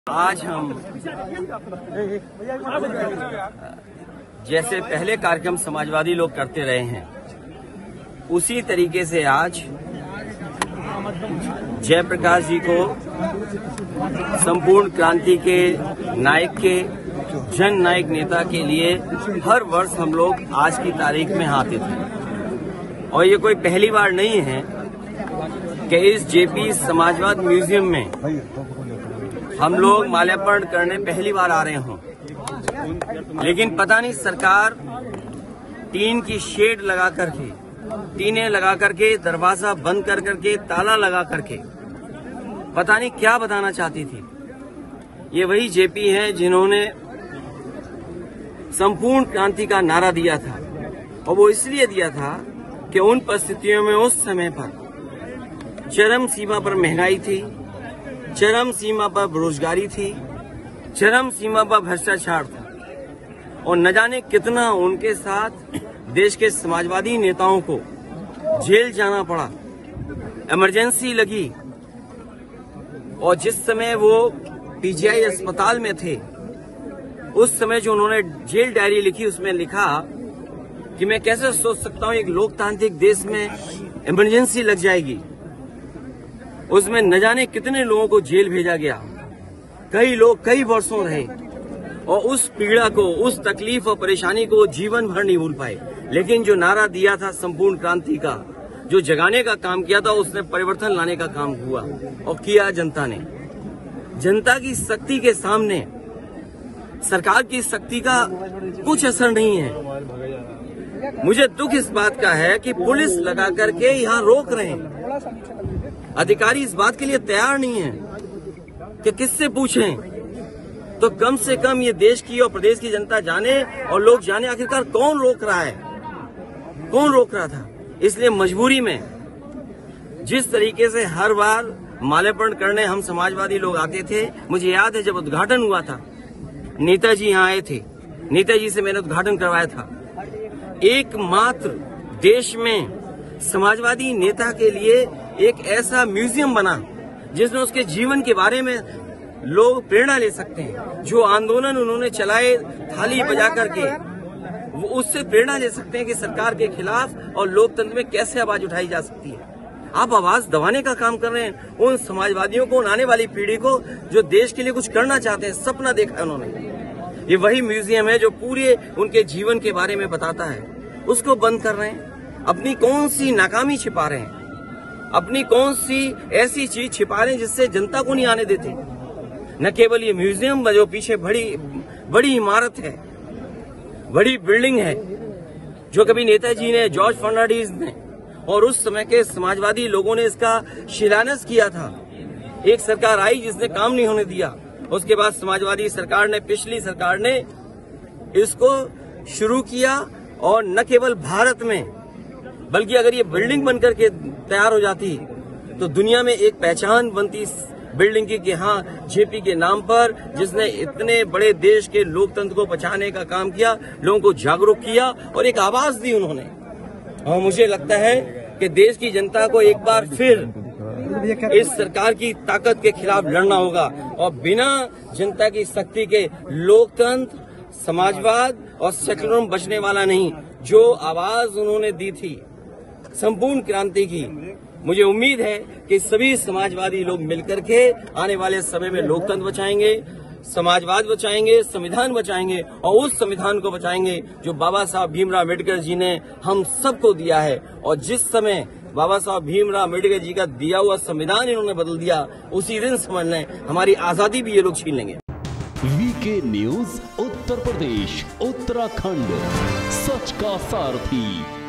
आज हम जैसे पहले कार्यक्रम समाजवादी लोग करते रहे हैं, उसी तरीके से आज जयप्रकाश जी को संपूर्ण क्रांति के नायक के जन नायक नेता के लिए हर वर्ष हम लोग आज की तारीख में आते थे। और ये कोई पहली बार नहीं है कि इस जेपी समाजवाद म्यूजियम में हम लोग माल्यार्पण करने पहली बार आ रहे हों। लेकिन पता नहीं सरकार टीन की शेड लगा करके, टीनें लगा करके, दरवाजा बंद कर करके, ताला लगा करके पता नहीं क्या बताना चाहती थी। ये वही जेपी है जिन्होंने संपूर्ण क्रांति का नारा दिया था, और वो इसलिए दिया था कि उन परिस्थितियों में उस समय पर चरम सीमा पर महंगाई थी, चरम सीमा पर बेरोजगारी थी, चरम सीमा पर भ्रष्टाचार था, और न जाने कितना उनके साथ देश के समाजवादी नेताओं को जेल जाना पड़ा, इमरजेंसी लगी। और जिस समय वो पीजीआई अस्पताल में थे, उस समय जो उन्होंने जेल डायरी लिखी, उसमें लिखा कि मैं कैसे सोच सकता हूं एक लोकतांत्रिक देश में इमरजेंसी लग जाएगी। उसमें न जाने कितने लोगों को जेल भेजा गया, कई लोग कई वर्षों रहे, और उस पीड़ा को, उस तकलीफ और परेशानी को जीवन भर नहीं भूल पाए। लेकिन जो नारा दिया था संपूर्ण क्रांति का, जो जगाने का काम किया था, उसने परिवर्तन लाने का काम हुआ, और किया जनता ने। जनता की शक्ति के सामने सरकार की शक्ति का कुछ असर नहीं है। मुझे दुख इस बात का है कि पुलिस लगा करके यहाँ रोक रहे हैं। अधिकारी इस बात के लिए तैयार नहीं है कि किससे पूछें। तो कम से कम ये देश की और प्रदेश की जनता जाने और लोग जाने आखिरकार कौन रोक रहा है, कौन रोक रहा था। इसलिए मजबूरी में जिस तरीके से हर बार माल्यार्पण करने हम समाजवादी लोग आते थे, मुझे याद है जब उद्घाटन हुआ था, नेताजी यहाँ आए थे, नेताजी से मैंने उद्घाटन करवाया था। एकमात्र देश में समाजवादी नेता के लिए एक ऐसा म्यूजियम बना जिसमें उसके जीवन के बारे में लोग प्रेरणा ले सकते हैं। जो आंदोलन उन्होंने चलाए थाली बजा करके, वो उससे प्रेरणा ले सकते हैं कि सरकार के खिलाफ और लोकतंत्र में कैसे आवाज उठाई जा सकती है। आप आवाज दबाने का काम कर रहे हैं उन समाजवादियों को, उन आने वाली पीढ़ी को जो देश के लिए कुछ करना चाहते हैं, सपना देखा है उन्होंने। ये वही म्यूजियम है जो पूरे उनके जीवन के बारे में बताता है, उसको बंद कर रहे हैं। अपनी कौन सी नाकामी छिपा रहे हैं, अपनी कौन सी ऐसी चीज छिपा रहे हैं जिससे जनता को नहीं आने देते। न केवल ये म्यूजियम, जो पीछे बड़ी इमारत है, बड़ी बिल्डिंग है, जो कभी नेताजी ने, जॉर्ज फर्नांडिस ने और उस समय के समाजवादी लोगों ने इसका शिलान्यास किया था। एक सरकार आई जिसने काम नहीं होने दिया, उसके बाद समाजवादी सरकार ने, पिछली सरकार ने इसको शुरू किया। और न केवल भारत में, बल्कि अगर ये बिल्डिंग बनकर के तैयार हो जाती तो दुनिया में एक पहचान बनती बिल्डिंग की कि हाँ, जेपी के नाम पर, जिसने इतने बड़े देश के लोकतंत्र को बचाने का काम किया, लोगों को जागरूक किया और एक आवाज दी उन्होंने। और मुझे लगता है कि देश की जनता को एक बार फिर इस सरकार की ताकत के खिलाफ लड़ना होगा, और बिना जनता की शक्ति के लोकतंत्र, समाजवाद और सेक्युलरिज्म बचने वाला नहीं। जो आवाज उन्होंने दी थी संपूर्ण क्रांति की, मुझे उम्मीद है कि सभी समाजवादी लोग मिलकर के आने वाले समय में लोकतंत्र बचाएंगे, समाजवाद बचाएंगे, संविधान बचाएंगे, और उस संविधान को बचाएंगे जो बाबा साहब भीमराव अम्बेडकर जी ने हम सबको दिया है। और जिस समय बाबा साहब भीमराव अम्बेडकर जी का दिया हुआ संविधान इन्होंने बदल दिया, उसी दिन समझ लें हमारी आजादी भी ये लोग छीन लेंगे। वीके न्यूज उत्तर प्रदेश, उत्तराखंड, सच का सारथी।